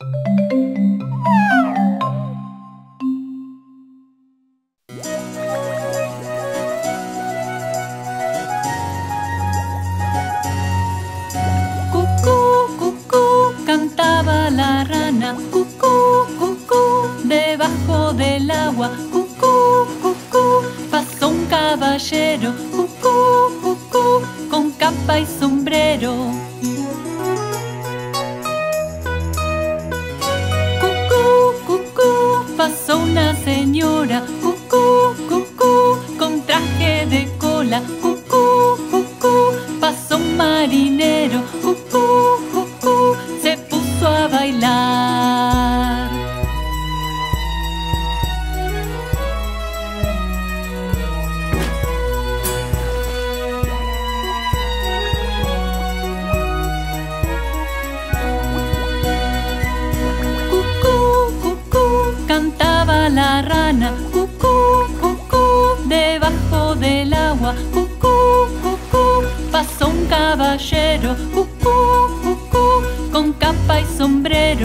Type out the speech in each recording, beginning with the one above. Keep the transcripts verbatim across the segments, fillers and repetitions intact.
Cucú, cucú, cantaba la rana. Cucú, cucú, debajo del agua. Cucú, cucú, pasó un caballero. Cucú, cucú, con capa y sombrero. Cucú, cucú, pasó una señora. Cucú, cucú, con traje de cola. Cucú, cucú, pasó un marinero. Cucú, cucú, se puso a bailar. Cucú, cucú, cantaba la rana. Cucú, cucú, debajo del agua. Cucú, cucú, pasó un caballero. Cucú, cucú, con capa y sombrero.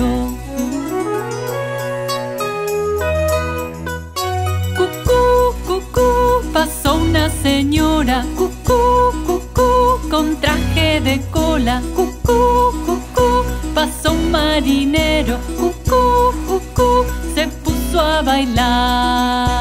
Cucú, cucú, pasó una señora. Cucú, cucú, con traje de cola. Cucú, cucú, pasó un marinero. Cucú, cucú, se puso a bailar.